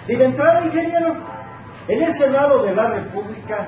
Y de entrada, ingeniero, en el Senado de la República,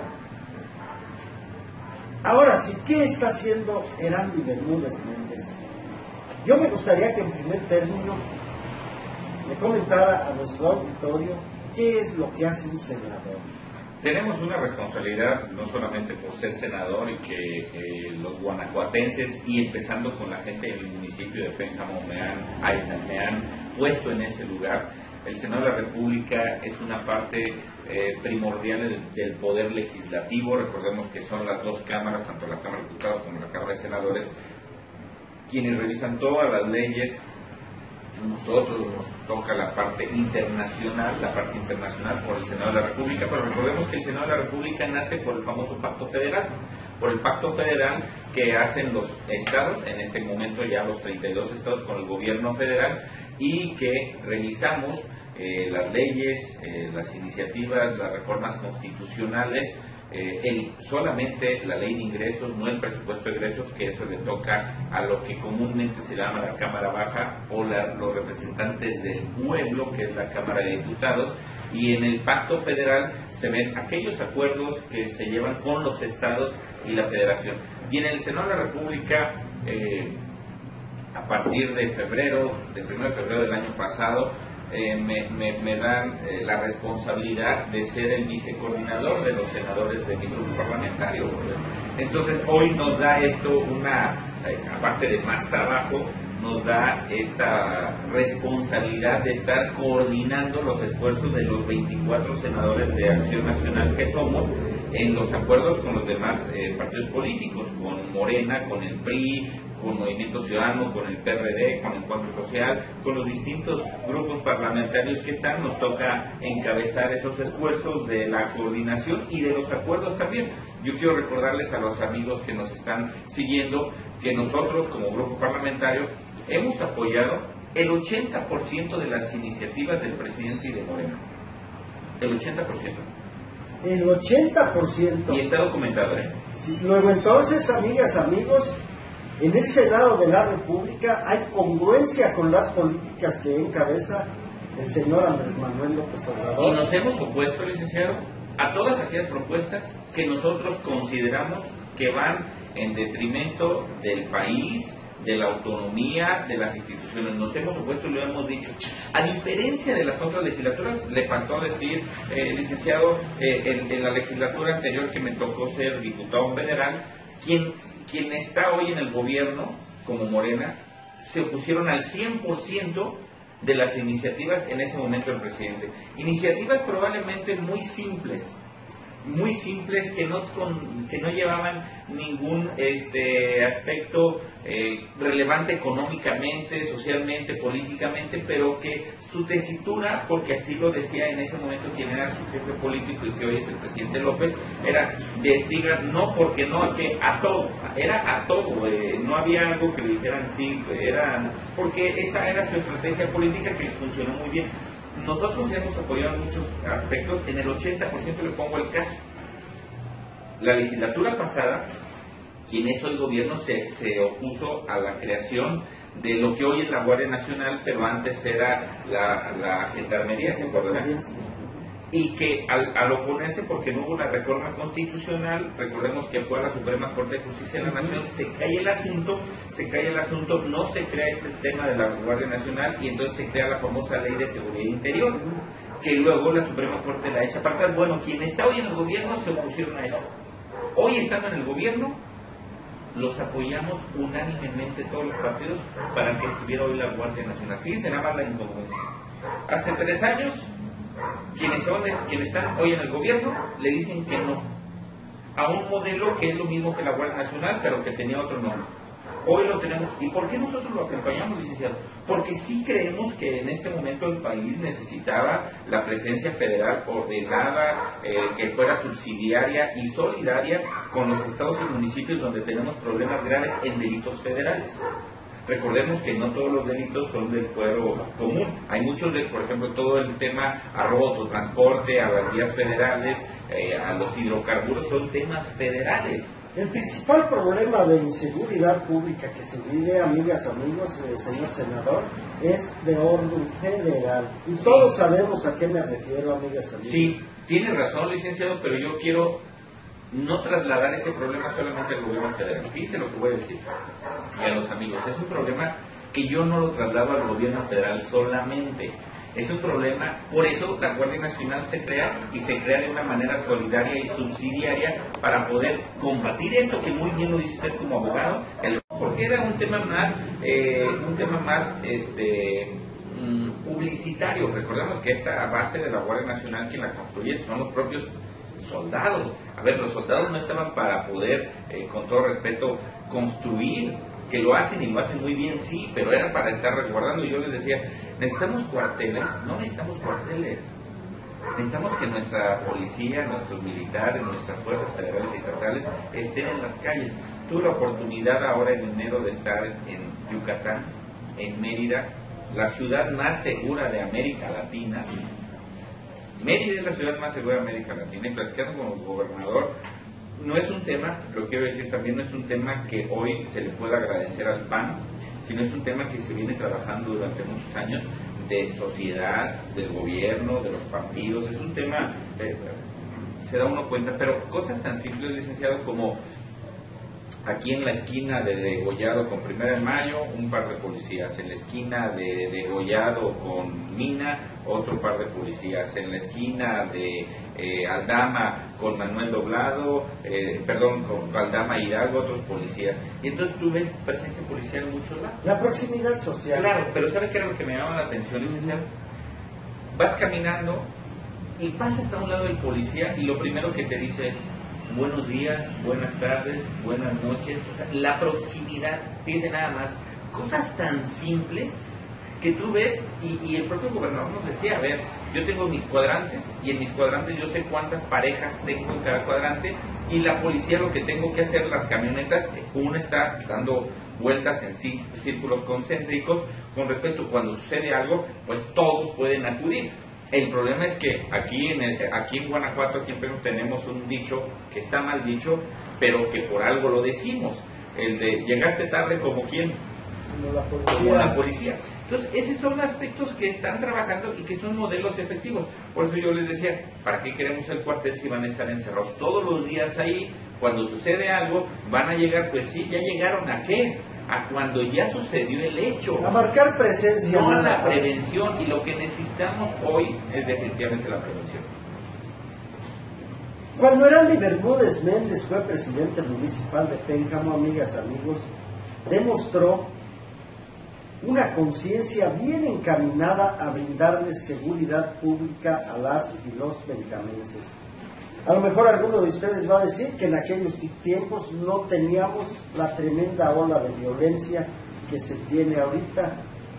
ahora sí, ¿qué está haciendo Erandio Bermúdez Méndez? Yo me gustaría que en primer término le comentara a nuestro auditorio qué es lo que hace un senador. Tenemos una responsabilidad, no solamente por ser senador y que los guanajuatenses, y empezando con la gente del municipio de Pénjamo, me han puesto en ese lugar. El Senado de la República es una parte primordial del poder legislativo. Recordemos que son las dos cámaras, tanto la Cámara de Diputados como la Cámara de Senadores, quienes revisan todas las leyes. Nosotros nos toca la parte internacional por el Senado de la República, pero recordemos que el Senado de la República nace por el famoso Pacto Federal, por el Pacto Federal que hacen los estados, en este momento ya los 32 estados con el gobierno federal, y que revisamos las leyes, las iniciativas, las reformas constitucionales, solamente la ley de ingresos, no el presupuesto de ingresos, que eso le toca a lo que comúnmente se llama la Cámara Baja o los representantes del pueblo, que es la Cámara de Diputados. Y en el Pacto Federal se ven aquellos acuerdos que se llevan con los estados y la federación. Y en el Senado de la República, a partir de febrero, del 1 de febrero del año pasado, me dan la responsabilidad de ser el vicecoordinador de los senadores de mi grupo parlamentario. Entonces hoy nos da esto aparte de más trabajo, nos da esta responsabilidad de estar coordinando los esfuerzos de los 24 senadores de Acción Nacional que somos, en los acuerdos con los demás partidos políticos, con Morena, con el PRI, con Movimiento Ciudadano, con el PRD, con Encuentro Social, con los distintos grupos parlamentarios que están. Nos toca encabezar esos esfuerzos de la coordinación y de los acuerdos también. Yo quiero recordarles a los amigos que nos están siguiendo que nosotros como grupo parlamentario hemos apoyado el 80% de las iniciativas del presidente y de Morena. El 80%. El 80%. Y está documentado, ¿eh? Sí, luego entonces, amigas, amigos, en el Senado de la República hay congruencia con las políticas que encabeza el señor Andrés Manuel López Obrador. Y nos hemos opuesto, licenciado, a todas aquellas propuestas que nosotros consideramos que van en detrimento del país, de la autonomía, de las instituciones. Nos hemos opuesto y lo hemos dicho. A diferencia de las otras legislaturas, le faltó decir, licenciado, en la legislatura anterior que me tocó ser diputado federal, quien está hoy en el gobierno, como Morena, se opusieron al 100% de las iniciativas en ese momento del presidente. Iniciativas probablemente muy simples que no llevaban ningún aspecto relevante económicamente, socialmente, políticamente, pero que su tesitura, porque así lo decía en ese momento quien era su jefe político y que hoy es el presidente López, era diga no porque no, que a todo, era a todo, no había algo que le dijeran sí, porque esa era su estrategia política que funcionó muy bien. Nosotros hemos apoyado en muchos aspectos, en el 80% le pongo el caso. La legislatura pasada, quien es hoy gobierno, se opuso a la creación de lo que hoy es la Guardia Nacional, pero antes era la Gendarmería, ¿se acuerdan? Y que al oponerse, porque no hubo una reforma constitucional, recordemos que fue a la Suprema Corte de Justicia de la Nación, se cae el asunto, no se crea este tema de la Guardia Nacional y entonces se crea la famosa Ley de Seguridad Interior, que luego la Suprema Corte la echa para atrás. Bueno, quien está hoy en el gobierno se opusieron a eso. Hoy estando en el gobierno, los apoyamos unánimemente todos los partidos para que estuviera hoy la Guardia Nacional. Fíjense nada más la incongruencia. Hace 3 años, quienes están hoy en el gobierno le dicen que no a un modelo que es lo mismo que la Guardia Nacional, pero que tenía otro nombre. Hoy lo tenemos. ¿Y por qué nosotros lo acompañamos, licenciado? Porque sí creemos que en este momento el país necesitaba la presencia federal ordenada, que fuera subsidiaria y solidaria con los estados y municipios donde tenemos problemas graves en delitos federales. Recordemos que no todos los delitos son del fuero común. Hay muchos, por ejemplo, todo el tema a robo, autotransporte, a las vías federales, a los hidrocarburos, son temas federales. El principal problema de inseguridad pública que se vive, amigas, amigos, señor senador, es de orden federal. Y todos sabemos a qué me refiero, amigas, amigos. Sí, tiene razón, licenciado, pero yo quiero no trasladar ese problema solamente al gobierno federal. Fíjese lo que voy a decir. Y a los amigos, es un problema que yo no lo traslado al gobierno federal solamente. Es un problema, por eso la Guardia Nacional se crea y se crea de una manera solidaria y subsidiaria para poder combatir esto que muy bien lo dice usted como abogado, porque era un tema más publicitario. Recordemos que esta base de la Guardia Nacional quien la construye son los propios soldados. A ver, los soldados no estaban para poder, con todo respeto, construir, que lo hacen y lo hacen muy bien, sí, pero era para estar resguardando. Y yo les decía, necesitamos cuarteles, no necesitamos cuarteles. Necesitamos que nuestra policía, nuestros militares, nuestras fuerzas federales y estatales estén en las calles. Tuve la oportunidad ahora en enero de estar en Yucatán, en Mérida, la ciudad más segura de América Latina. Mérida es la ciudad más segura de América Latina, y platicando con el gobernador, no es un tema, lo quiero decir también, no es un tema que hoy se le pueda agradecer al PAN, sino es un tema que se viene trabajando durante muchos años de sociedad, del gobierno, de los partidos. Es un tema, se da uno cuenta, pero cosas tan simples, licenciado, como aquí en la esquina de Degollado con 1 de Mayo, un par de policías. En la esquina de Degollado con Mina, otro par de policías. En la esquina de Aldama con Manuel Doblado, con Aldama Hidalgo, otros policías. Y entonces tú ves presencia policial en muchos lados. La proximidad social. Claro, pero ¿sabe qué era lo que me llamaba la atención, licenciado? Vas caminando y pasas a un lado del policía y lo primero que te dice es: buenos días, buenas tardes, buenas noches. O sea, la proximidad, fíjense nada más, cosas tan simples que tú ves, y el propio gobernador nos decía, a ver, yo tengo mis cuadrantes, y en mis cuadrantes yo sé cuántas parejas tengo en cada cuadrante, y la policía lo que tengo que hacer, las camionetas, una está dando vueltas en círculos concéntricos, con respecto, cuando sucede algo, pues todos pueden acudir. El problema es que aquí en Guanajuato, aquí en Perú, tenemos un dicho que está mal dicho, pero que por algo lo decimos, el de llegaste tarde como quién, como la policía. Entonces, esos son aspectos que están trabajando y que son modelos efectivos. Por eso yo les decía, ¿para qué queremos el cuartel si van a estar encerrados todos los días ahí? Cuando sucede algo, van a llegar, pues sí, ya llegaron ¿a qué? A cuando ya sucedió el hecho. A marcar presencia. No a la prevención, y lo que necesitamos hoy es definitivamente la prevención. Cuando Erandi Bermúdez Méndez fue presidente municipal de Pénjamo, amigas, amigos, demostró una conciencia bien encaminada a brindarles seguridad pública a las y los penjamenses. A lo mejor alguno de ustedes va a decir que en aquellos tiempos no teníamos la tremenda ola de violencia que se tiene ahorita.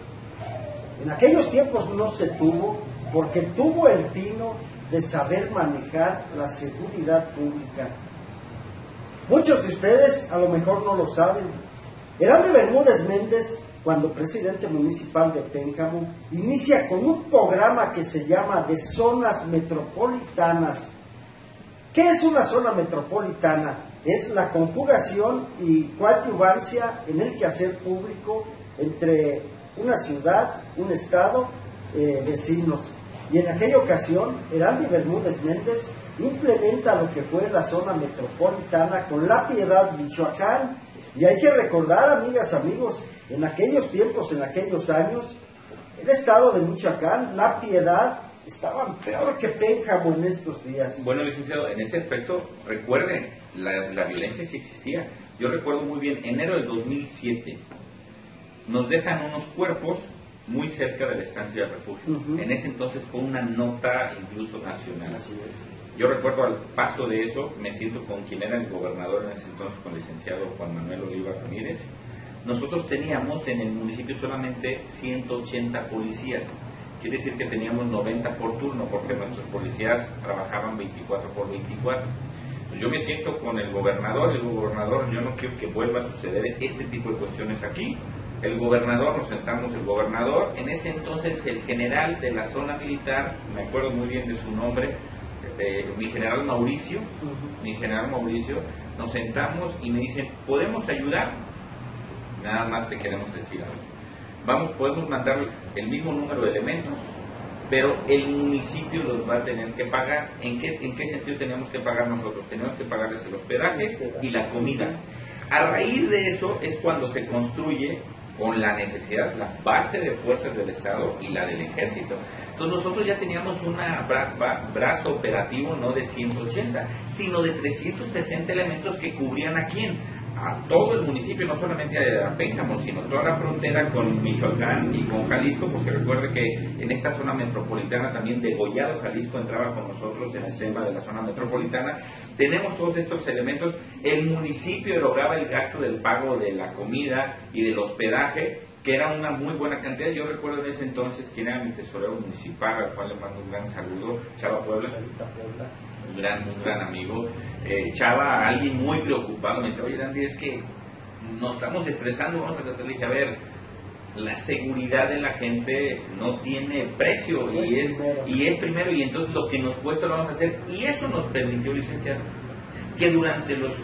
En aquellos tiempos no se tuvo, porque tuvo el tino de saber manejar la seguridad pública. Muchos de ustedes a lo mejor no lo saben. Erandi Bermúdez Méndez, cuando presidente municipal de Pénjamo, inicia con un programa que se llama de zonas metropolitanas. ¿Qué es una zona metropolitana? Es la conjugación y coadyuvancia en el quehacer público entre una ciudad, un estado, vecinos. Y en aquella ocasión, Erandi Bermúdez Méndez implementa lo que fue la zona metropolitana con La Piedad, Michoacán. Y hay que recordar, amigas, amigos, en aquellos tiempos, en aquellos años, el estado de Michoacán, La Piedad, estaban peor que Pénjamo en estos días. Bueno, licenciado, en este aspecto, recuerden, la violencia sí existía. Yo recuerdo muy bien, enero del 2007, nos dejan unos cuerpos muy cerca del estancia de refugio. En ese entonces fue una nota incluso nacional. Así es. Yo recuerdo, al paso de eso, me siento con quien era el gobernador en ese entonces, con el licenciado Juan Manuel Oliva Ramírez. Nosotros teníamos en el municipio solamente 180 policías. Quiere decir que teníamos 90 por turno, porque nuestros policías trabajaban 24 por 24. Pues yo me siento con el gobernador, yo no quiero que vuelva a suceder este tipo de cuestiones aquí. El gobernador, nos sentamos el gobernador, en ese entonces el general de la zona militar, me acuerdo muy bien de su nombre, mi general Mauricio, nos sentamos y me dicen, ¿podemos ayudar? Nada más te queremos decir algo. Podemos mandar el mismo número de elementos, pero el municipio los va a tener que pagar. ¿En qué sentido tenemos que pagar nosotros? Tenemos que pagarles el hospedaje y la comida. A raíz de eso es cuando se construye con la necesidad, la base de fuerzas del Estado y la del Ejército. Entonces nosotros ya teníamos un brazo operativo no de 180, sino de 360 elementos que cubrían ¿a quién? A todo el municipio, no solamente a Pénjamo, sino toda la frontera con Michoacán y con Jalisco, porque recuerde que en esta zona metropolitana también Degollado, Jalisco, entraba con nosotros en el tema de la zona metropolitana. Tenemos todos estos elementos. El municipio erogaba el gasto del pago de la comida y del hospedaje, que era una muy buena cantidad. Yo recuerdo en ese entonces quién era mi tesorero municipal, al cual le mando un gran saludo, Chava Puebla, un gran amigo. Chava, alguien muy preocupado, me dice, oye Andy, es que nos estamos estresando, vamos a gastar. Le dije, a ver, la seguridad de la gente no tiene precio y es primero, y entonces lo que nos cuesta lo vamos a hacer. Y eso nos permitió, licenciado, que durante los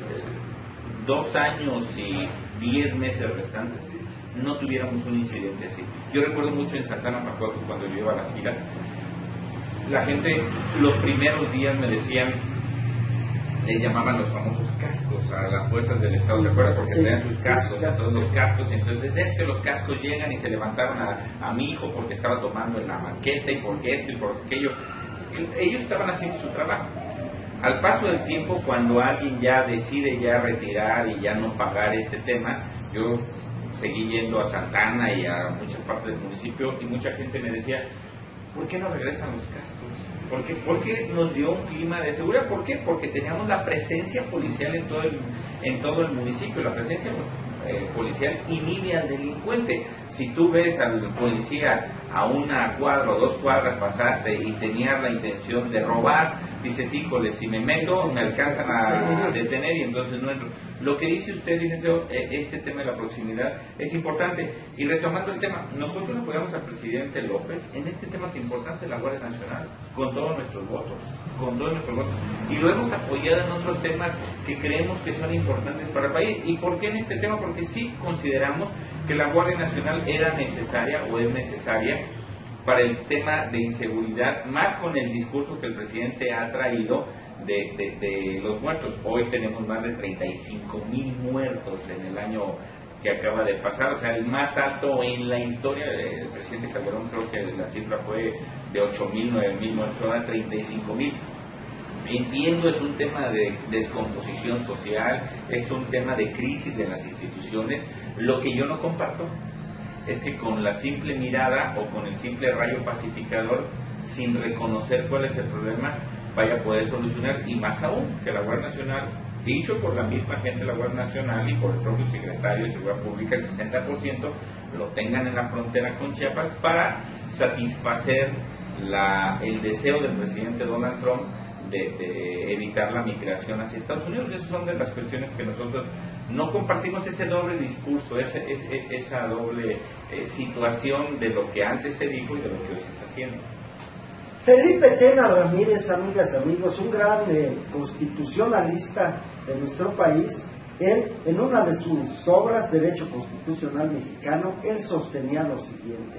2 años y 10 meses restantes no tuviéramos un incidente así. Yo recuerdo mucho en Santana Macuaco, cuando yo iba a las giras, la gente los primeros días me decían, les llamaban los famosos cascos a las fuerzas del Estado, ¿se acuerdan? Porque tenían sus cascos, todos los cascos, y entonces es que los cascos llegan y se levantaron a mi hijo porque estaba tomando en la banqueta y porque esto y por aquello. Ellos estaban haciendo su trabajo. Al paso del tiempo, cuando alguien ya decide ya retirar y ya no pagar este tema, yo seguí yendo a Santana y a muchas partes del municipio y mucha gente me decía, ¿por qué no regresan los cascos? Porque nos dio un clima de seguridad. ¿Por qué? Porque teníamos la presencia policial en todo el municipio. La presencia policial inhibe al delincuente. Si tú ves al policía a una cuadra o 2 cuadras pasaste y tenías la intención de robar, dices, híjole, si me meto me alcanzan a detener y entonces no entro. Lo que dice usted, licenciado, este tema de la proximidad es importante. Y retomando el tema, nosotros apoyamos al presidente López en este tema tan importante de la Guardia Nacional, con todos nuestros votos, y lo hemos apoyado en otros temas que creemos que son importantes para el país. ¿Y por qué en este tema? Porque sí consideramos que la Guardia Nacional era necesaria o es necesaria para el tema de inseguridad, más con el discurso que el presidente ha traído de los muertos. Hoy tenemos más de 35,000 muertos en el año que acaba de pasar, o sea, el más alto en la historia. El presidente Calderón, creo que la cifra fue de 8,000, 9,000 muertos, ahora 35,000. Entiendo, es un tema de descomposición social, es un tema de crisis de las instituciones. Lo que yo no comparto es que con la simple mirada o con el simple rayo pacificador, sin reconocer cuál es el problema, vaya a poder solucionar, y más aún que la Guardia Nacional, dicho por la misma gente de la Guardia Nacional y por el propio secretario de Seguridad Pública, el 60% lo tengan en la frontera con Chiapas para satisfacer el deseo del presidente Donald Trump de evitar la migración hacia Estados Unidos. Esas son de las cuestiones que nosotros no compartimos, ese doble discurso, esa doble situación de lo que antes se dijo y de lo que hoy se está haciendo. Felipe Tena Ramírez, amigas y amigos, un gran constitucionalista de nuestro país, él, en una de sus obras, Derecho Constitucional Mexicano, él sostenía lo siguiente: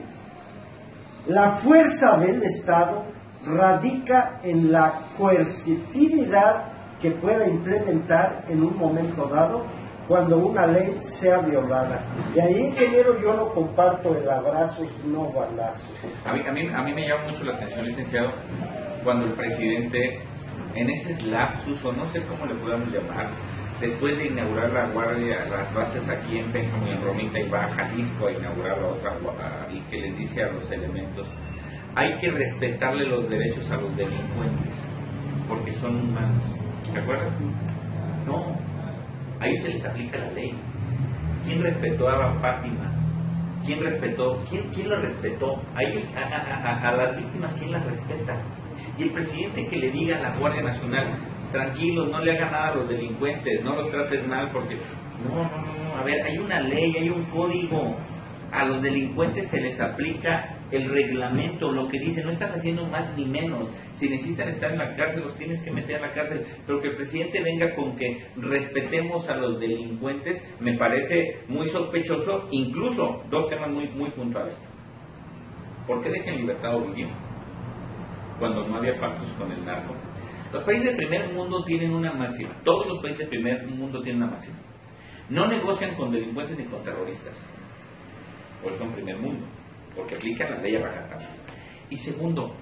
la fuerza del Estado radica en la coercitividad que pueda implementar en un momento dado cuando una ley sea violada. Y ahí, ingeniero, yo no comparto el abrazos, no balazos. A mí me llama mucho la atención, licenciado, cuando el presidente, en ese lapsus, o no sé cómo le podamos llamar, después de inaugurar la guardia, las bases aquí en Pénjamo y en Romita, y va a Jalisco a inaugurar la otra, y que les dice a los elementos, hay que respetarle los derechos a los delincuentes, porque son humanos. ¿De acuerdo? No. A ellos se les aplica la ley. ¿Quién respetó a Fátima? ¿Quién respetó? ¿Quién lo respetó? A ellos, a las víctimas, ¿quién las respeta? Y el presidente que le diga a la Guardia Nacional, tranquilos, no le hagan nada a los delincuentes, no los trates mal, porque no, a ver, hay una ley, hay un código. A los delincuentes se les aplica el reglamento, lo que dice, no estás haciendo más ni menos. Si necesitan estar en la cárcel, los tienes que meter en la cárcel. Pero que el presidente venga con que respetemos a los delincuentes, me parece muy sospechoso. Incluso, dos temas muy puntuales. ¿Por qué deja en libertad a Ovidio cuando no había pactos con el narco? Los países del primer mundo tienen una máxima. Todos los países del primer mundo tienen una máxima. No negocian con delincuentes ni con terroristas. Por eso son primer mundo, porque aplican la ley a rajatabla. Y segundo,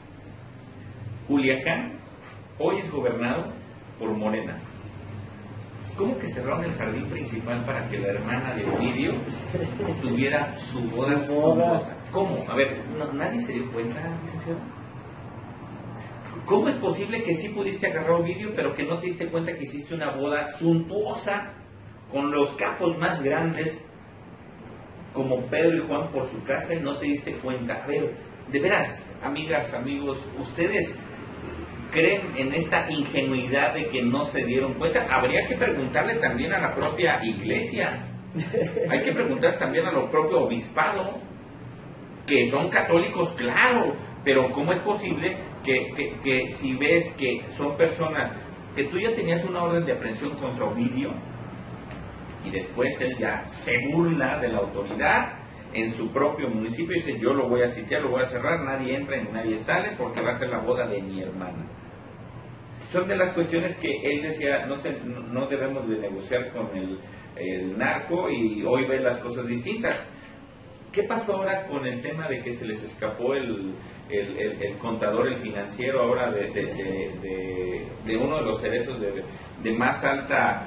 Culiacán hoy es gobernado por Morena. ¿Cómo que cerraron el jardín principal para que la hermana de Ovidio tuviera su boda suntuosa? ¿Cómo? A ver, ¿nadie se dio cuenta, licenciado? ¿Cómo es posible que sí pudiste agarrar a Ovidio, pero que no te diste cuenta que hiciste una boda suntuosa con los capos más grandes, como Pedro y Juan por su casa, y no te diste cuenta? Pero, de veras, amigas, amigos, ¿ustedes creen en esta ingenuidad de que no se dieron cuenta? Habría que preguntarle también a la propia iglesia. Hay que preguntar también a lo propio obispado, que son católicos, claro, pero ¿cómo es posible que si ves que son personas que tú ya tenías una orden de aprehensión contra Ovidio y después él ya se burla de la autoridad en su propio municipio y dice: yo lo voy a sitiar, lo voy a cerrar, nadie entra y nadie sale porque va a ser la boda de mi hermana? Son de las cuestiones que él decía: no debemos de negociar con el narco, y hoy ve las cosas distintas. ¿Qué pasó ahora con el tema de que se les escapó el contador, el financiero, ahora de uno de los cerezos de más alta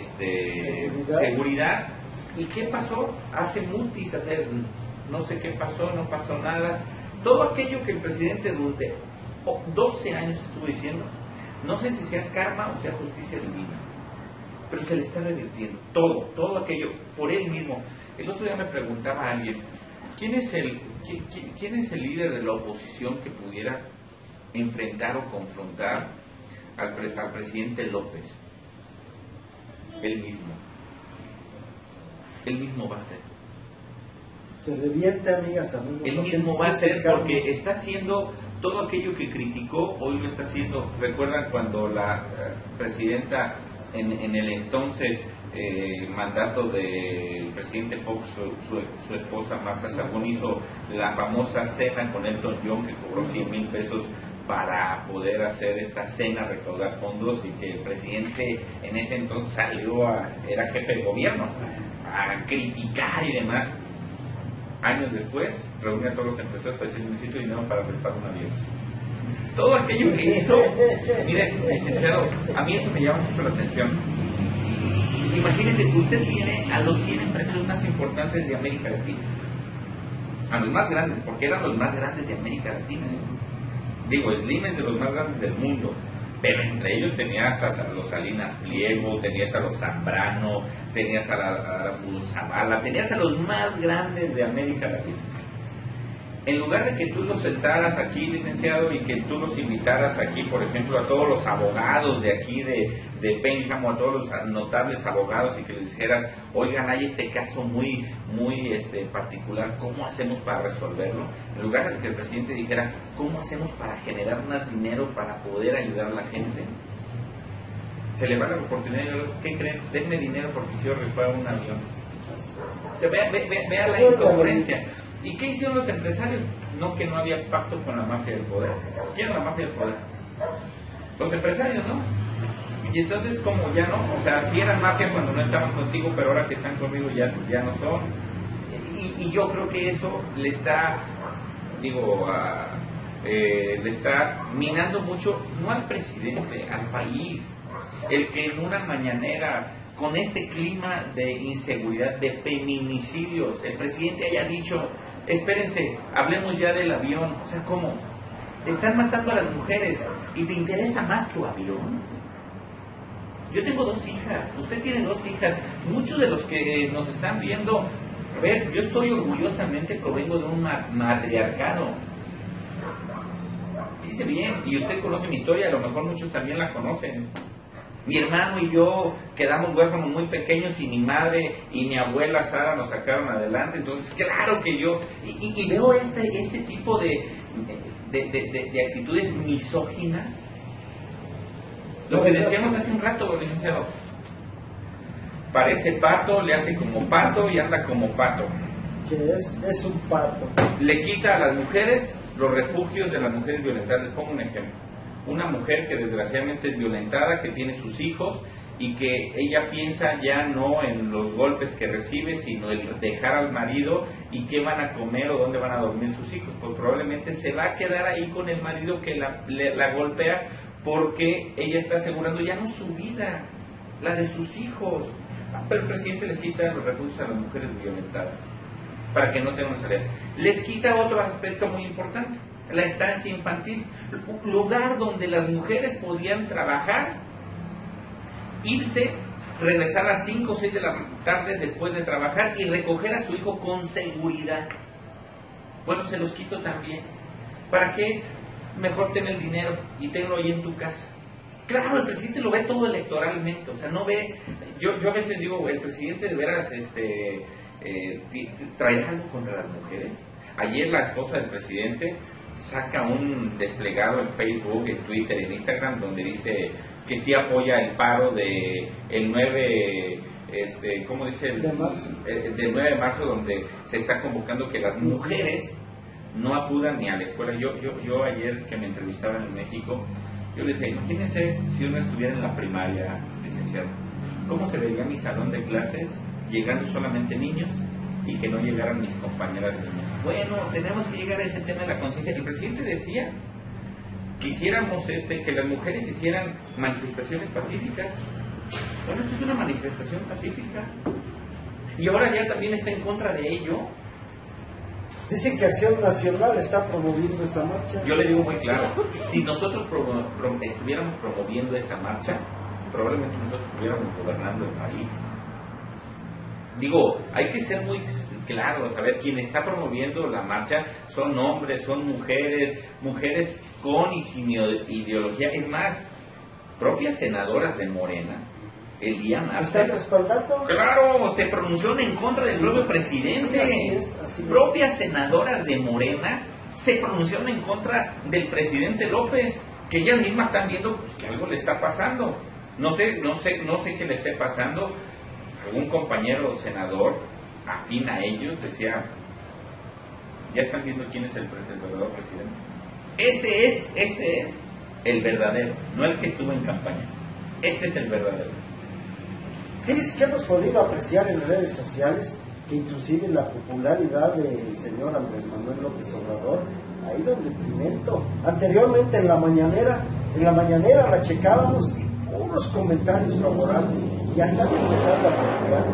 seguridad? ¿Y qué pasó? Hace mutis, no sé qué pasó, no pasó nada. Todo aquello que el presidente durante 12 años estuvo diciendo, no sé si sea karma o sea justicia divina, pero se le está revirtiendo todo aquello por él mismo. El otro día me preguntaba a alguien: ¿quién es el líder de la oposición que pudiera enfrentar o confrontar al presidente López? Él mismo va a ser. Se revierte, amigas, amigos. Él mismo va a ser, porque está haciendo todo aquello que criticó, hoy lo está haciendo. ¿Recuerdan cuando la presidenta en el entonces mandato del presidente Fox, su esposa Marta Sagún, hizo la famosa cena con Elton John, que cobró 100,000 pesos para poder hacer esta cena, recaudar fondos, y que el presidente en ese entonces salió era jefe de gobierno, a criticar y demás? Años después reunió a todos los empresarios para decir: necesito dinero para rifar un avión. Todo aquello que hizo, mire, licenciado, a mí eso me llama mucho la atención. Imagínense que usted tiene a los 100 empresarios más importantes de América Latina, a los más grandes, porque eran los más grandes de América Latina. Digo, Slim es de los más grandes del mundo, pero entre ellos tenías a los Salinas Pliego, tenías a los Zambrano, tenías a la Zavala, tenías a los más grandes de América Latina. En lugar de que tú los sentaras aquí, licenciado, y que tú los invitaras aquí, por ejemplo, a todos los abogados de aquí de Pénjamo, a todos los notables abogados, y que les dijeras: oigan, hay este caso muy particular, ¿cómo hacemos para resolverlo? En lugar de que el presidente dijera: ¿cómo hacemos para generar más dinero para poder ayudar a la gente? Se le va la oportunidad y ¿qué creen? Denme dinero porque quiero rifar un avión. O sea, vea la incongruencia. ¿Y qué hicieron los empresarios? No, que no había pacto con la mafia del poder. ¿Quién es la mafia del poder? Los empresarios, ¿no? Y entonces, como ya no, o sea, si eran mafia cuando no estaban contigo, pero ahora que están conmigo ya no son. Y yo creo que eso le está, le está minando mucho, no al presidente, al país. El que en una mañanera, con este clima de inseguridad, de feminicidios, el presidente haya dicho: espérense, hablemos ya del avión. O sea, ¿cómo? Están matando a las mujeres y te interesa más tu avión. Yo tengo 2 hijas, usted tiene 2 hijas, muchos de los que nos están viendo, a ver, yo soy orgullosamente provengo de un matriarcado. Dice bien, y usted conoce mi historia, a lo mejor muchos también la conocen. Mi hermano y yo quedamos huérfanos muy pequeños y mi madre y mi abuela Sara nos sacaron adelante. Entonces, claro que yo... Y veo este tipo de actitudes misóginas. Lo que decíamos hace un rato, licenciado. Parece pato, le hace como pato y anda como pato. Que es un pato. Le quita a las mujeres los refugios de las mujeres violentadas. Les pongo un ejemplo. Una mujer que desgraciadamente es violentada, que tiene sus hijos y que ella piensa ya no en los golpes que recibe, sino en dejar al marido y qué van a comer o dónde van a dormir sus hijos. Pues probablemente se va a quedar ahí con el marido que la golpea, porque ella está asegurando ya no su vida, la de sus hijos. Pero el presidente les quita los refugios a las mujeres violentadas para que no tengan salida. Les quita otro aspecto muy importante, la estancia infantil, lugar donde las mujeres podían trabajar, irse, regresar a las 5 o 6 de la tarde después de trabajar y recoger a su hijo con seguridad. Bueno, se los quito también. ¿Para qué? Mejor ten el dinero y tenlo ahí en tu casa. Claro, el presidente lo ve todo electoralmente, o sea, no ve... Yo a veces digo, el presidente de veras traerá algo contra las mujeres. Ayer la esposa del presidente saca un desplegado en Facebook, en Twitter, en Instagram, donde dice que sí apoya el paro de el 9, ¿cómo dice? Del 9 de marzo, donde se está convocando que las mujeres no acudan ni a la escuela. Yo ayer que me entrevistaban en México, yo les decía, imagínense si uno estuviera en la primaria, licenciado, ¿cómo se vería mi salón de clases llegando solamente niños y que no llegaran mis compañeras niñas? Bueno, tenemos que llegar a ese tema de la conciencia. El presidente decía que hiciéramos que las mujeres hicieran manifestaciones pacíficas. Bueno, esto es una manifestación pacífica. Y ahora ya también está en contra de ello. Dicen que Acción Nacional está promoviendo esa marcha. Yo le digo muy claro, si nosotros estuviéramos promoviendo esa marcha, probablemente nosotros estuviéramos gobernando el país. Digo, hay que ser muy claros, a ver, quien está promoviendo la marcha son hombres, son mujeres con y sin ideología. Es más, propias senadoras de Morena, el día martes... ¿Están respaldando? Claro, se pronunció en contra del propio presidente. Sí, así es. Propias senadoras de Morena se pronunciaron en contra del presidente López, que ellas mismas están viendo pues, que algo le está pasando. No sé qué le esté pasando. Algún compañero senador afín a ellos decía, ya están viendo quién es el verdadero presidente. Este es el verdadero, no el que estuvo en campaña. Este es el verdadero. ¿Crees que hemos podido apreciar en redes sociales que inclusive la popularidad del señor Andrés Manuel López Obrador ha ido en detrimento? Anteriormente en la mañanera la checábamos y puros comentarios favorables, ya están empezando a apoyar,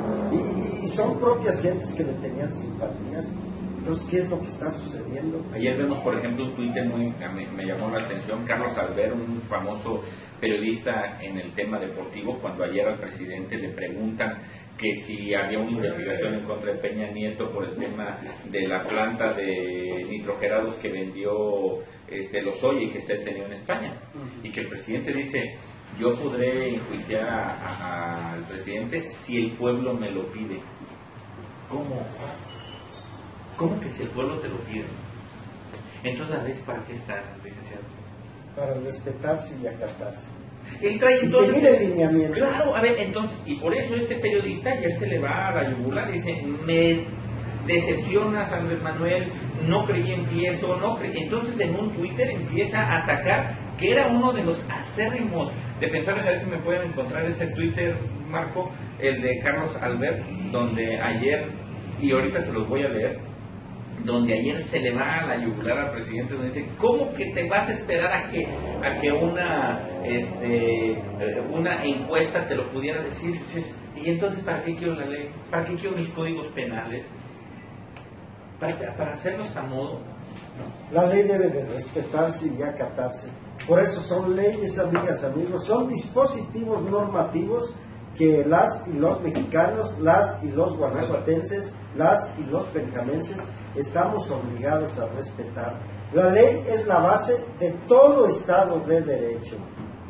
y son propias gentes que le tenían simpatías. Entonces, ¿qué es lo que está sucediendo? Ayer vemos, por ejemplo, un Twitter me llamó la atención, Carlos Albert, un famoso periodista en el tema deportivo, cuando ayer al presidente le preguntan que si había una investigación en contra de Peña Nieto por el tema de la planta de nitrogerados que vendió Lozoya y que está detenido en España, y que el presidente dice, yo podré enjuiciar al presidente si el pueblo me lo pide. ¿Cómo? ¿Cómo que si el pueblo te lo pide? Entonces la ley, ¿para qué está, licenciado? Para respetarse y acatarse. Él trae entonces seguir el lineamiento. Claro, a ver, entonces, y por eso este periodista ayer se le va a la yugular y dice, me decepcionas, Andrés Manuel, no creí en ti eso, no creí. Entonces en un Twitter empieza a atacar, que era uno de los acérrimos defensores. A ver si me pueden encontrar ese Twitter, Marco, el de Carlos Albert, donde ayer, y ahorita se los voy a leer, donde ayer se le va a la yugular al presidente, donde dice, ¿cómo que te vas a esperar a que una encuesta te lo pudiera decir? Y entonces, ¿para qué quiero la ley? ¿Para qué quiero mis códigos penales? ¿Para hacerlos a modo? No. La ley debe de respetarse y acatarse. Por eso son leyes, amigas, amigos, son dispositivos normativos que las y los mexicanos, las y los guanajuatenses, las y los penjamenses estamos obligados a respetar. La ley es la base de todo Estado de Derecho.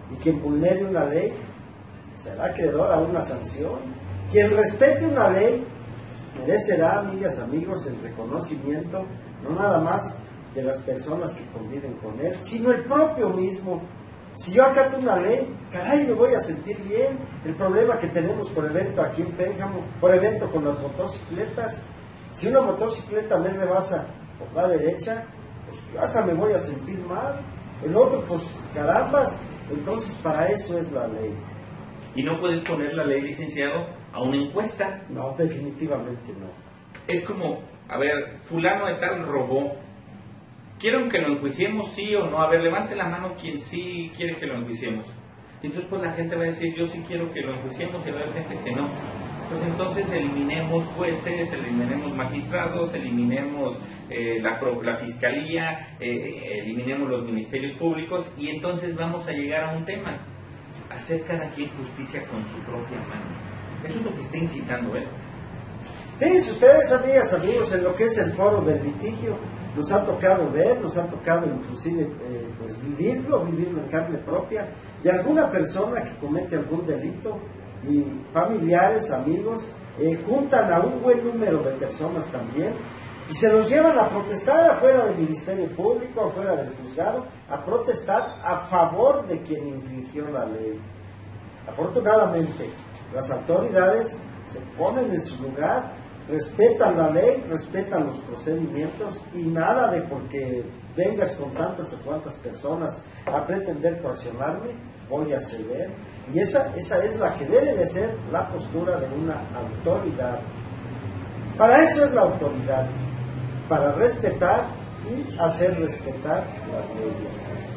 Y quien vulnere una ley será acreedor a una sanción. Quien respete una ley merecerá, amigas, amigos, el reconocimiento, no nada más de las personas que conviven con él, sino el propio mismo. Si yo acato una ley, caray, me voy a sentir bien. El problema que tenemos por evento aquí en Pénjamo, por evento con las motocicletas, si una motocicleta me rebasa por la derecha, pues yo hasta me voy a sentir mal. El otro, pues carambas. Entonces, para eso es la ley. Y no puedes poner la ley, licenciado, a una encuesta. No, definitivamente no. Es como, a ver, fulano de tal robó. ¿Quieren que lo enjuiciemos, sí o no? A ver, levante la mano quien sí quiere que lo enjuiciemos. Entonces, pues la gente va a decir, yo sí quiero que lo enjuiciemos, y va a haber gente que no. Pues entonces eliminemos jueces, eliminemos magistrados, eliminemos la fiscalía, eliminemos los ministerios públicos, y entonces vamos a llegar a un tema: hacer cada quien justicia con su propia mano. Eso es lo que está incitando él. Fíjense ustedes, amigas, amigos, en lo que es el foro del litigio, nos ha tocado ver, nos ha tocado inclusive pues vivirlo en carne propia, de alguna persona que comete algún delito, y familiares, amigos, juntan a un buen número de personas también, y se los llevan a protestar afuera del Ministerio Público, afuera del juzgado, a protestar a favor de quien infringió la ley. Afortunadamente, las autoridades se ponen en su lugar, respetan la ley, respetan los procedimientos, y nada de porque vengas con tantas o cuantas personas a pretender coaccionarme, voy a ceder. Y esa es la que debe de ser la postura de una autoridad. Para eso es la autoridad, para respetar y hacer respetar las leyes.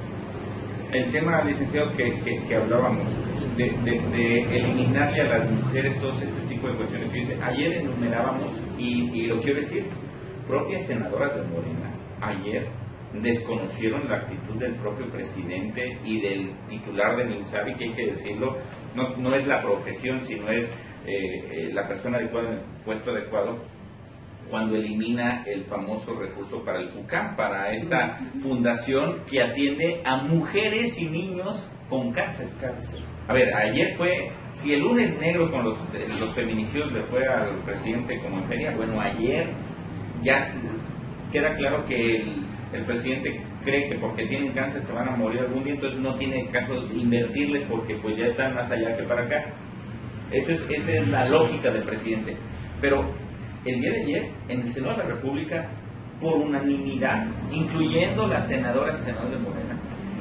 El tema, licenciado, que hablábamos, de eliminarle a las mujeres todos este tipo de cuestiones. Fíjense, ayer enumerábamos, y lo quiero decir, propias senadoras de Morena, ayer desconocieron la actitud del propio presidente y del titular del INSABI, que hay que decirlo, no es la profesión, sino es la persona adecuada en el puesto adecuado, cuando elimina el famoso recurso para el FUCAM, para esta fundación que atiende a mujeres y niños con cáncer. A ver, ayer fue, si el lunes negro con los feminicidios le fue al presidente como en feria, bueno, ayer ya queda claro que el presidente cree que porque tienen cáncer se van a morir algún día, entonces no tiene caso de invertirles porque pues ya están más allá que para acá. Esa es la lógica del presidente. Pero el día de ayer, en el Senado de la República, por unanimidad, incluyendo las senadoras y senadores de Morena,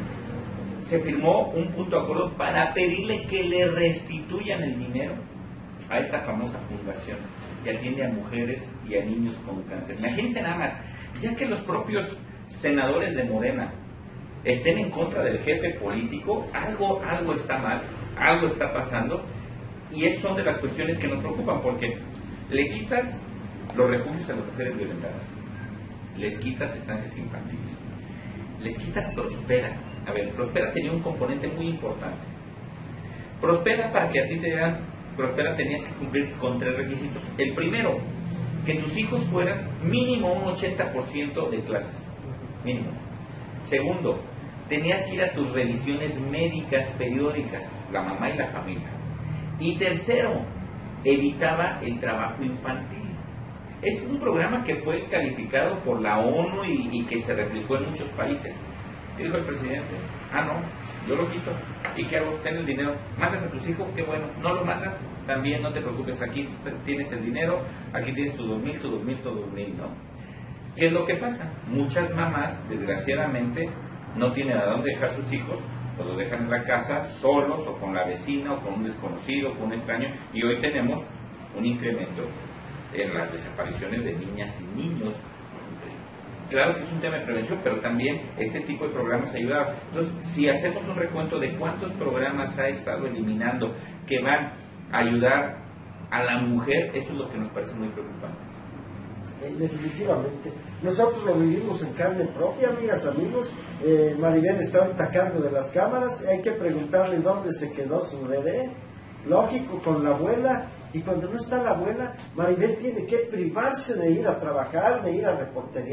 se firmó un punto de acuerdo para pedirle que le restituyan el dinero a esta famosa fundación que atiende a mujeres y a niños con cáncer. Imagínense nada más, ya que los propios senadores de Morena estén en contra del jefe político, algo está mal, algo está pasando, y esas son de las cuestiones que nos preocupan, porque le quitas los refugios a las mujeres violentadas, les quitas estancias infantiles, les quitas Prospera. A ver, Prospera tenía un componente muy importante. Prospera, para que a ti te dieran Prospera, tenías que cumplir con 3 requisitos. El primero, que tus hijos fueran mínimo un 80% de clases, mínimo. Segundo, tenías que ir a tus revisiones médicas periódicas, la mamá y la familia. Y tercero, evitaba el trabajo infantil. Es un programa que fue calificado por la ONU y que se replicó en muchos países. ¿Qué dijo el presidente? Ah, no, yo lo quito. ¿Y qué hago? Ten el dinero. ¿Mandas a tus hijos? Qué bueno. ¿No lo mandas? También no te preocupes. Aquí tienes el dinero, aquí tienes tu 2,000, tu 2,000, tu 2,000, ¿no? ¿Qué es lo que pasa? Muchas mamás, desgraciadamente, no tienen a dónde dejar sus hijos, pues los dejan en la casa solos, o con la vecina, o con un desconocido, con un extraño, y hoy tenemos un incremento en las desapariciones de niñas y niños. Claro que es un tema de prevención, pero también este tipo de programas ayuda. Entonces, si hacemos un recuento de cuántos programas ha estado eliminando que van a ayudar a la mujer, eso es lo que nos parece muy preocupante. Definitivamente. Nosotros lo vivimos en carne propia, amigas, amigos. Maribel está ahorita cargo de las cámaras. Hay que preguntarle dónde se quedó su bebé. Lógico, con la abuela. Y cuando no está la abuela, Maribel tiene que privarse de ir a trabajar, de ir a reporterear,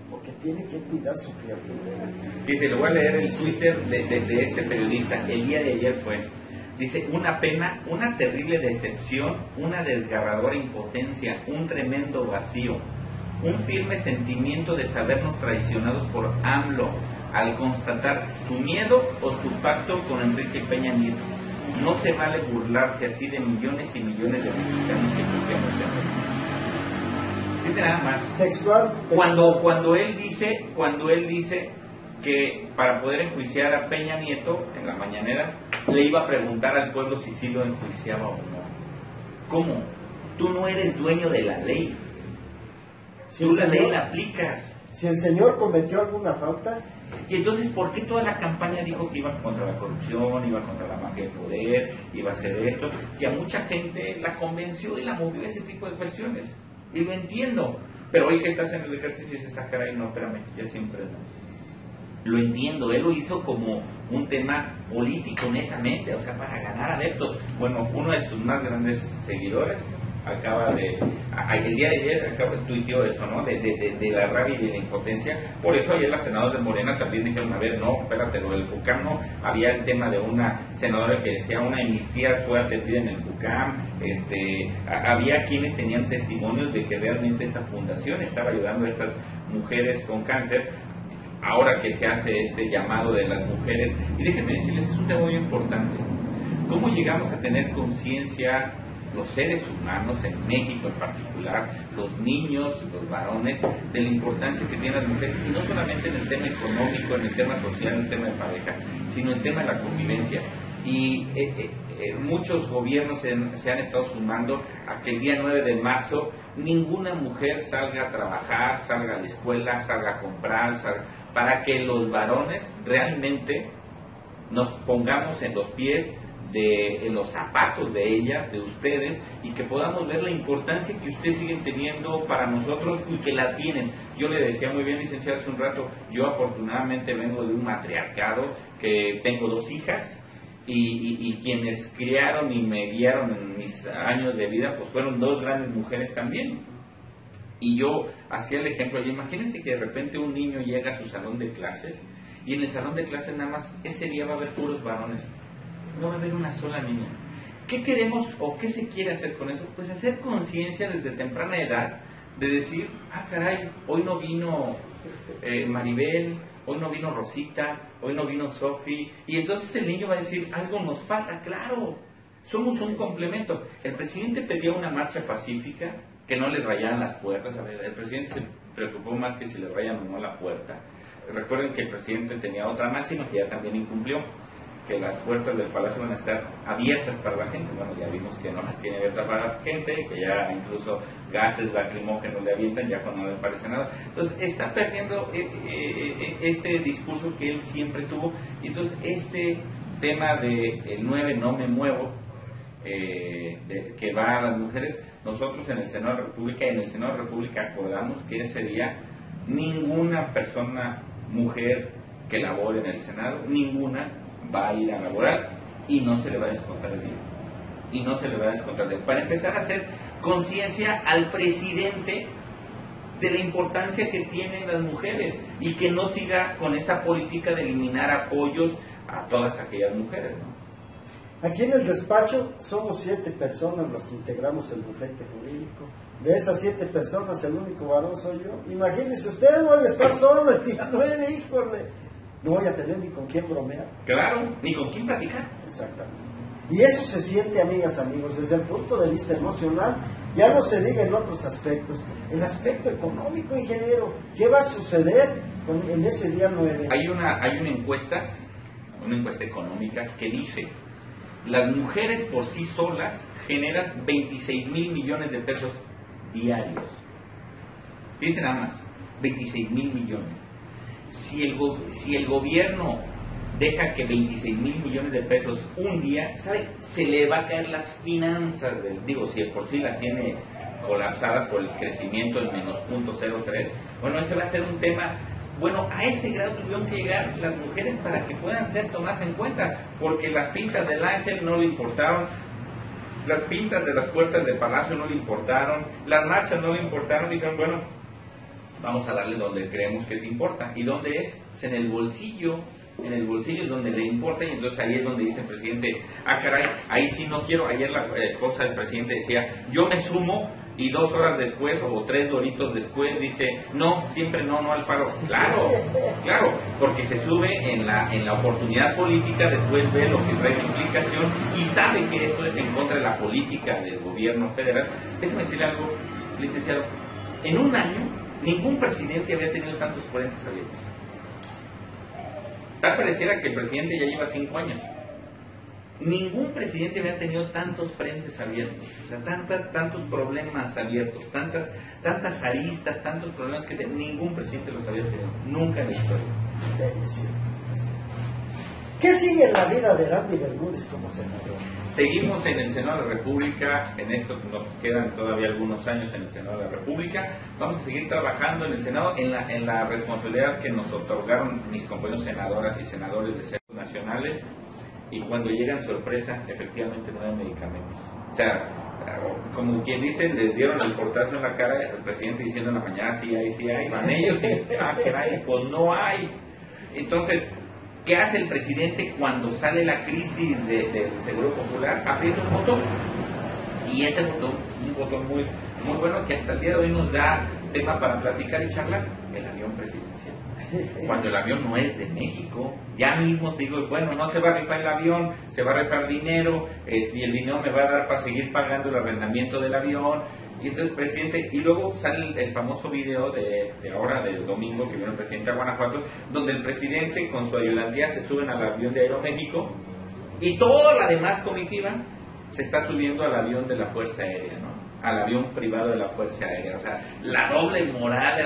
porque tiene que cuidar su criatura. Dice, le voy a leer el Twitter de este periodista, el día de ayer fue. Dice, una pena, una terrible decepción, una desgarradora impotencia, un tremendo vacío, un firme sentimiento de sabernos traicionados por AMLO al constatar su miedo o su pacto con Enrique Peña Nieto. No se vale burlarse así de millones y millones de mexicanos que confiamos en él. Dice nada más. Textual. Cuando él dice que para poder enjuiciar a Peña Nieto en la mañanera le iba a preguntar al pueblo si sí lo enjuiciaba o no. ¿Cómo? Tú no eres dueño de la ley. Tú la ley la aplicas. Si el señor cometió alguna falta. Y entonces, ¿por qué toda la campaña dijo que iba contra la corrupción, iba contra la mafia de poder, iba a hacer esto? Y a mucha gente la convenció y la movió ese tipo de cuestiones. Y lo entiendo. Pero hoy que estás en el ejercicio y dices, ah, caray, no, espérame, ya siempre no. Lo entiendo, él lo hizo como un tema político netamente, o sea, para ganar adeptos. Bueno, uno de sus más grandes seguidores el día de ayer tuiteó eso, ¿no? De la rabia y de la impotencia. Por eso ayer las senadoras de Morena también dijeron, a ver, no, espérate, lo del FUCAM no. Había el tema de una senadora que decía, una de mis tías fue atendida en el FUCAM. Había quienes tenían testimonios de que realmente esta fundación estaba ayudando a estas mujeres con cáncer. Ahora que se hace este llamado de las mujeres, y déjenme decirles, es un tema muy importante. ¿Cómo llegamos a tener conciencia los seres humanos, en México en particular, los niños, los varones, de la importancia que tienen las mujeres, y no solamente en el tema económico, en el tema social, en el tema de pareja, sino en el tema de la convivencia? Y muchos gobiernos se han estado sumando a que el día 9 de marzo ninguna mujer salga a trabajar, salga a la escuela, salga a comprar, para que los varones realmente nos pongamos en los pies en los zapatos de ellas, de ustedes, y que podamos ver la importancia que ustedes siguen teniendo para nosotros y que la tienen. Yo le decía muy bien, licenciado, hace un rato, yo afortunadamente vengo de un matriarcado, que tengo 2 hijas, y quienes criaron y me guiaron en mis años de vida, pues fueron 2 grandes mujeres también. Y yo hacía el ejemplo, y imagínense que de repente un niño llega a su salón de clases, y en el salón de clases nada más ese día va a haber puros varones. No va a haber una sola niña. ¿Qué queremos o qué se quiere hacer con eso? Pues hacer conciencia desde temprana edad de decir, ah, caray, hoy no vino Maribel, hoy no vino Rosita, hoy no vino Sofi, y entonces el niño va a decir, algo nos falta. Claro, somos un complemento. El presidente pedía una marcha pacífica, que no le rayaran las puertas. A ver, el presidente se preocupó más que si le rayan o no la puerta. Recuerden que el presidente tenía otra máxima que ya también incumplió, que las puertas del palacio van a estar abiertas para la gente. Bueno, ya vimos que no las tiene abiertas para la gente, que ya incluso gases lacrimógenos le avientan ya cuando no le parece nada. Entonces está perdiendo este discurso que él siempre tuvo. Y entonces este tema de el 9 no me muevo, que va a las mujeres, nosotros en el Senado de la República, acordamos que ese día ninguna persona, mujer que labore en el Senado, ninguna va a ir a laborar, y no se le va a descontar el día. Para empezar a hacer conciencia al presidente de la importancia que tienen las mujeres, y que no siga con esa política de eliminar apoyos a todas aquellas mujeres, ¿no? Aquí en el despacho somos 7 personas las que integramos el bufete jurídico. De esas 7 personas, el único varón soy yo. Imagínense, ustedes voy a estar solo el día 9, híjole. No voy a tener ni con quién bromear. Claro, ni con quién platicar. Exactamente. Y eso se siente, amigas, amigos, desde el punto de vista emocional. Ya no se diga en otros aspectos. El aspecto económico, ingeniero, ¿qué va a suceder en ese día 9? Hay una encuesta económica que dice, las mujeres por sí solas generan 26,000 millones de pesos diarios. Dice nada más, 26,000 millones. Si el gobierno deja que 26,000 millones de pesos un día, ¿sabe? Se le va a caer las finanzas, si de por sí las tiene colapsadas por el crecimiento del menos 0.03, bueno, ese va a ser un tema. Bueno, a ese grado tuvieron que llegar las mujeres para que puedan ser tomadas en cuenta, porque las pintas del ángel no le importaron, las pintas de las puertas del palacio no le importaron, las marchas no le importaron. Dijeron, bueno, vamos a darle donde creemos que te importa. ¿Y dónde es? Es en el bolsillo. En el bolsillo es donde le importa, y entonces ahí es donde dice el presidente, ah caray, ahí sí no quiero. Ayer la esposa del presidente decía, yo me sumo, y 2 horas después o 3 doritos después dice, no, siempre no al paro. Claro, porque se sube en la oportunidad política, después ve lo que trae la implicación y sabe que esto es en contra de la política del gobierno federal. Déjame decirle algo, licenciado, en un año ningún presidente había tenido tantos frentes abiertos. Tal pareciera que el presidente ya lleva 5 años. Ningún presidente había tenido tantos frentes abiertos, o sea, tantos problemas abiertos, tantas aristas, tantos problemas que ningún presidente los había tenido, nunca en la historia. ¿Qué sigue en la vida de Randy Bermúdez como senador? Seguimos en el Senado de la República, en esto nos quedan todavía algunos años en el Senado de la República. Vamos a seguir trabajando en el Senado en la responsabilidad que nos otorgaron mis compañeros senadoras y senadores de centros nacionales, y cuando llegan sorpresa, efectivamente no hay medicamentos. O sea, como quien dice, les dieron el portazo en la cara al presidente diciendo en la mañana, sí hay, van ellos y, pues no hay. Entonces, ¿qué hace el presidente cuando sale la crisis del Seguro Popular? Aprieta un botón. Y ese botón, un botón muy bueno que hasta el día de hoy nos da tema para platicar y charlar, el avión presidencial. Cuando el avión no es de México, ya mismo te digo, bueno, no se va a rifar el avión, se va a rifar dinero, y el dinero me va a dar para seguir pagando el arrendamiento del avión. Y entonces el presidente, y luego sale el famoso video de ahora, del domingo, que vino el presidente a Guanajuato, donde el presidente con su ayudantía se suben al avión de Aeroméxico, y toda la demás comitiva se está subiendo al avión de la Fuerza Aérea, ¿no? Al avión privado de la Fuerza Aérea. O sea, la doble moral.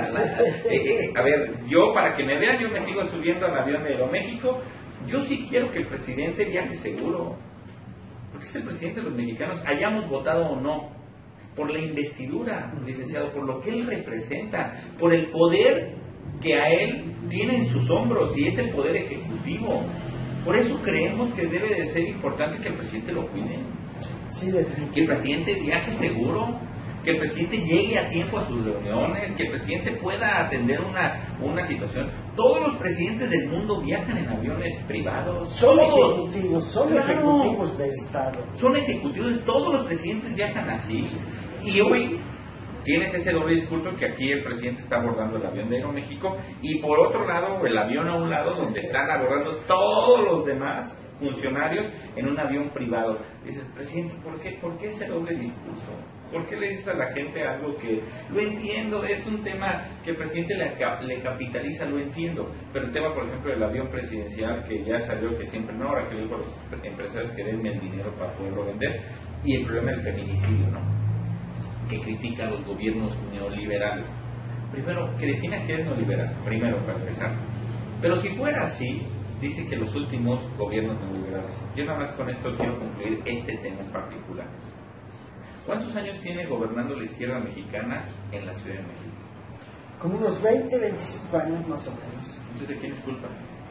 A ver, yo para que me vean, yo me sigo subiendo al avión de Aeroméxico. Yo sí quiero que el presidente viaje seguro, porque es el presidente de los mexicanos, hayamos votado o no, por la investidura, licenciado, por lo que él representa, por el poder que a él tiene en sus hombros, y es el poder ejecutivo. Por eso creemos que debe de ser importante que el presidente lo cuide. Sí, que el presidente viaje seguro, que el presidente llegue a tiempo a sus reuniones, que el presidente pueda atender una situación. Todos los presidentes del mundo viajan en aviones privados. Son todos. ejecutivos de Estado. Son ejecutivos, todos los presidentes viajan así. Y hoy tienes ese doble discurso, que aquí el presidente está abordando el avión de Aeroméxico, y por otro lado, el avión a un lado donde están abordando todos los demás funcionarios en un avión privado. Dices, presidente, ¿por qué ese doble discurso? ¿Por qué le dices a la gente algo que, lo entiendo, es un tema que el presidente le capitaliza, lo entiendo, pero el tema, por ejemplo, del avión presidencial, que ya salió que siempre no, ahora que digo a los empresarios que denme el dinero para poderlo vender, y el problema del feminicidio, ¿no? Que critica a los gobiernos neoliberales. Primero, que defina qué es neoliberal, primero, para empezar. Pero si fuera así, dice que los últimos gobiernos neoliberales. Yo nada más con esto quiero concluir este tema en particular. ¿Cuántos años tiene gobernando la izquierda mexicana en la Ciudad de México? Como unos 20, 25 años más o menos. Entonces, ¿de quién es culpa?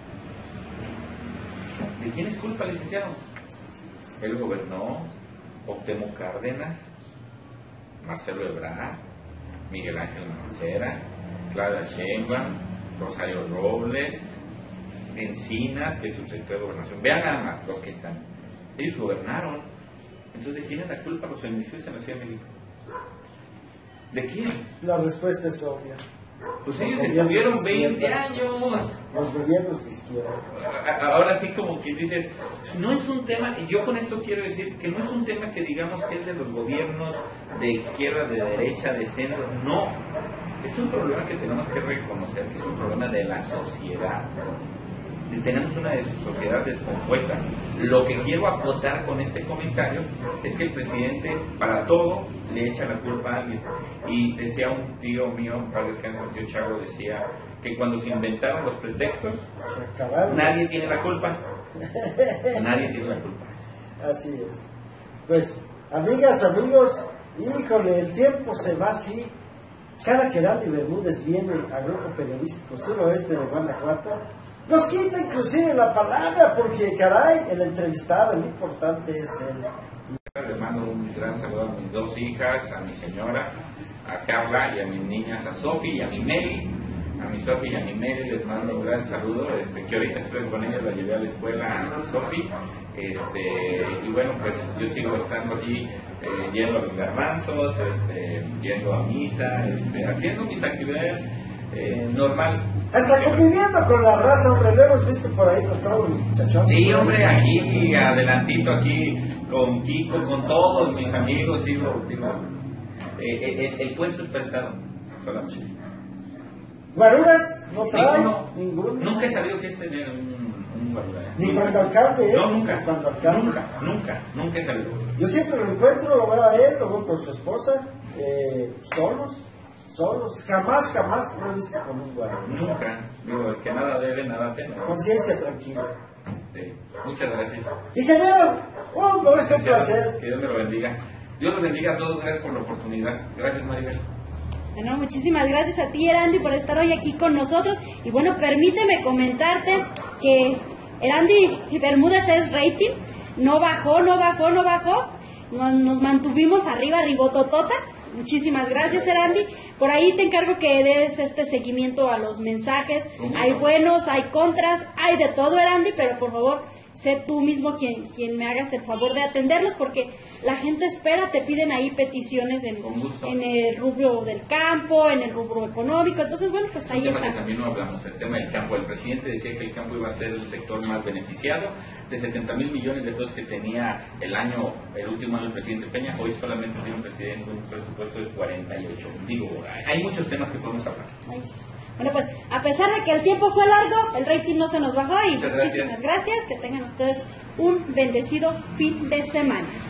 ¿De quién es culpa, licenciado? Él gobernó, Cuauhtémoc Cárdenas, Marcelo Ebrard, Miguel Ángel Mancera, Claudia Sheinbaum, Rosario Robles, Encinas, que es subsecretario de Gobernación. Vean nada más los que están. Ellos gobernaron. Entonces, ¿de quién es la culpa los feminicidios en la Ciudad de México? ¿De quién? La respuesta es obvia. Pues ellos estuvieron 20 años. Los gobiernos de izquierda. Ahora sí, como que dices, no es un tema, yo con esto quiero decir que no es un tema que digamos que es de los gobiernos de izquierda, de derecha, de centro. No. Es un problema que tenemos que reconocer, que es un problema de la sociedad. Tenemos una sociedad descompuesta. Lo que quiero acotar con este comentario es que el presidente para todo le echa la culpa a alguien. Y decía un tío mío, para descansar, un tío Chavo, decía que cuando se inventaron los pretextos, nadie tiene la culpa. Nadie tiene la culpa. Así es. Pues, amigas, amigos, híjole, el tiempo se va así. Cada que Randy Bermúdez viene al grupo periodístico suroeste de Guanajuato, nos quita inclusive la palabra, porque caray, el entrevistado, lo importante es el... Le mando un gran saludo a mis 2 hijas, a mi señora, a Carla y a mis niñas, a Sofi y a mi Meli. A mi Sofi y a mi Meli les mando un gran saludo, que ahorita estoy con ellas, la llevé a la escuela a Sofi. Y bueno, pues yo sigo estando allí, yendo a los garbanzos, yendo a misa, haciendo mis actividades normal. Hasta conviviendo con la raza, hombre, lo hemos visto por ahí con todos los muchachos. Sí, hombre, aquí, adelantito, aquí, con Kiko, con todos mis amigos, digo, el puesto es prestado, solamente. ¿Guaruras? No trae ninguno. Nunca he sabido que es tener un guarura. Ni cuando alcalde, No, nunca. Cuando alcalde. Nunca he sabido. Yo siempre lo encuentro, lo veo a él, lo veo con su esposa, solos. Jamás lo he visto con un guarura. Nunca. Digo, el que nada debe, nada teme. Conciencia tranquila. Sí. Muchas gracias. Ingeniero, no es un placer. Que Dios me lo bendiga. Dios los bendiga a todos, gracias por la oportunidad. Gracias, Maribel. Bueno, muchísimas gracias a ti, Erandi, por estar hoy aquí con nosotros. Y bueno, permíteme comentarte que Erandi Bermúdez es rating, no bajó. Nos mantuvimos arribototota. Muchísimas gracias, Erandi. Por ahí te encargo que des este seguimiento a los mensajes. Hay buenos, hay contras, hay de todo, Erandi, pero por favor, sé tú mismo quien me hagas el favor de atenderlos, porque la gente espera, te piden ahí peticiones en el rubro del campo, en el rubro económico. Entonces, bueno, pues ahí está. Que también no hablamos, el tema del campo. El presidente decía que el campo iba a ser el sector más beneficiado. De 70,000 millones de pesos que tenía el último año el presidente Peña, hoy solamente tiene un presupuesto de 48. Digo, hay muchos temas que podemos hablar. Ahí está. Bueno, pues a pesar de que el tiempo fue largo, el rating no se nos bajó y muchísimas gracias. Que tengan ustedes un bendecido fin de semana.